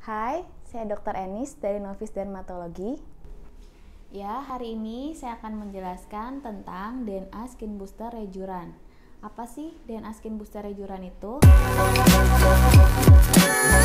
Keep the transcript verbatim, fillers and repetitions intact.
Hai, saya dokter Enis dari Novis Dermatologi. Ya, hari ini saya akan menjelaskan tentang D N A Skin Booster Rejuran. Apa sih D N A Skin Booster Rejuran itu?